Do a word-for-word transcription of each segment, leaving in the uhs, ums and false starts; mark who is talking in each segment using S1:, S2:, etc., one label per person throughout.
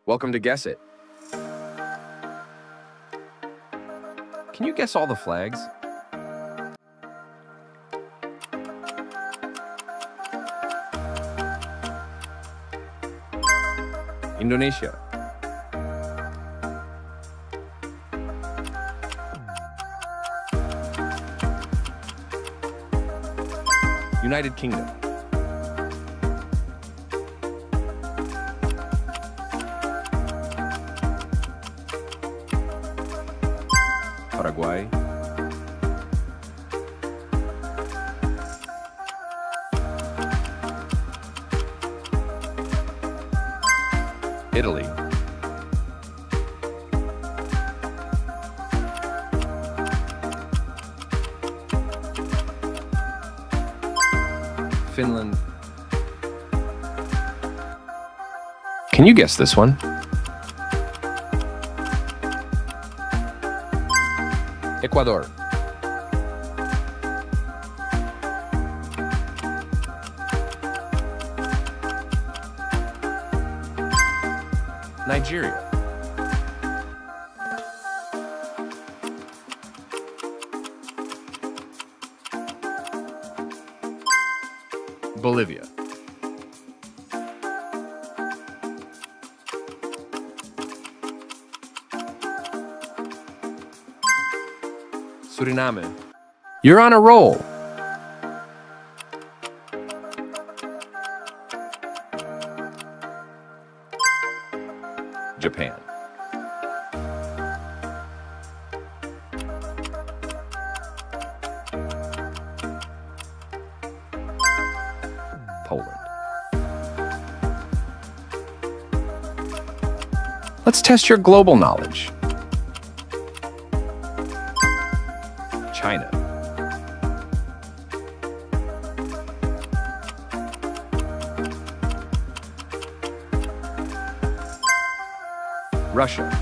S1: Welcome to Guess It. Can you guess all the flags? Indonesia. United Kingdom. Paraguay. Italy. Finland. Can you guess this one? Ecuador. Nigeria. Bolivia. Suriname. You're on a roll. Japan. Poland. Let's test your global knowledge. China. Russia.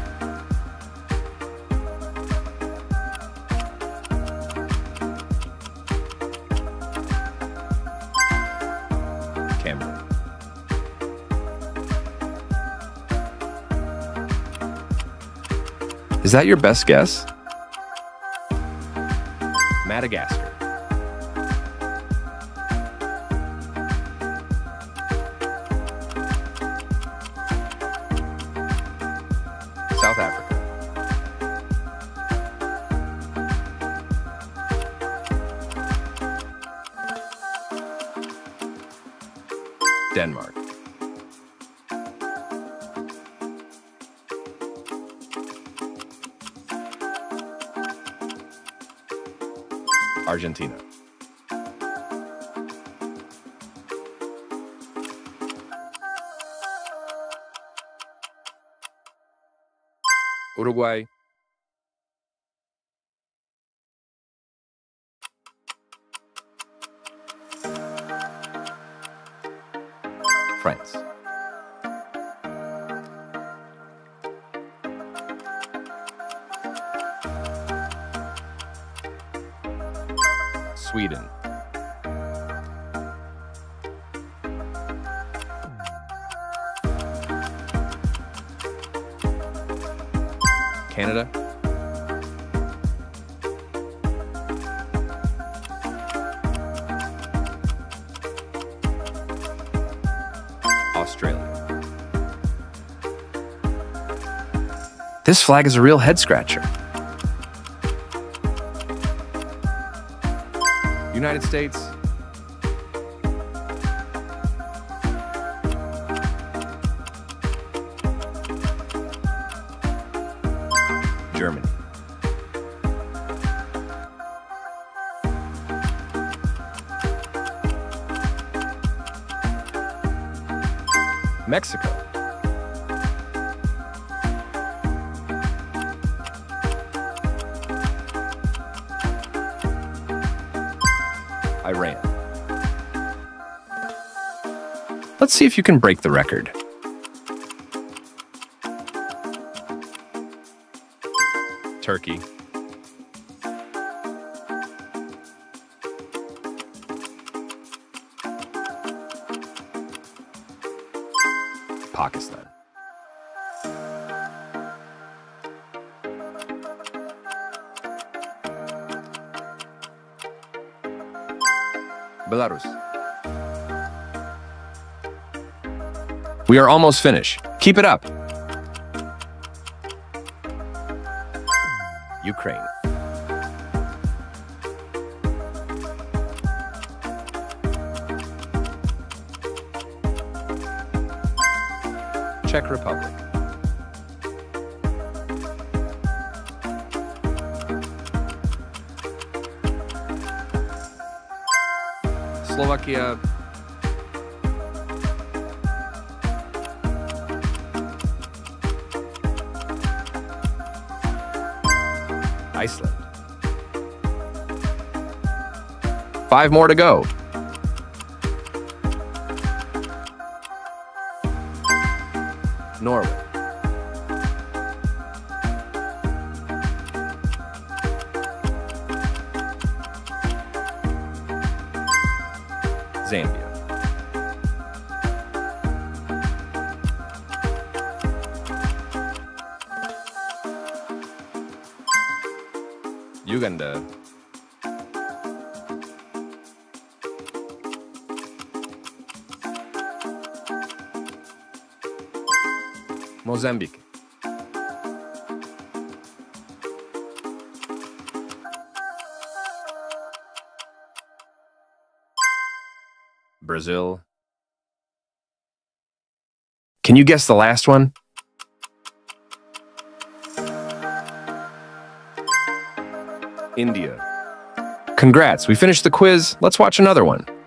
S1: Cameroon. Is that your best guess? Madagascar. South Africa. Denmark. Argentina. Uruguay. France. Sweden. Canada. Australia. This flag is a real head-scratcher. United States. Germany. Mexico. Iran. Let's see if you can break the record. Turkey. Pakistan. Belarus. We are almost finished. Keep it up. Ukraine. Czech Republic. Slovakia. Iceland. Five more to go. Norway. Zambia. Uganda. Mozambique. Brazil. Can you guess the last one? India. Congrats, we finished the quiz. Let's watch another one.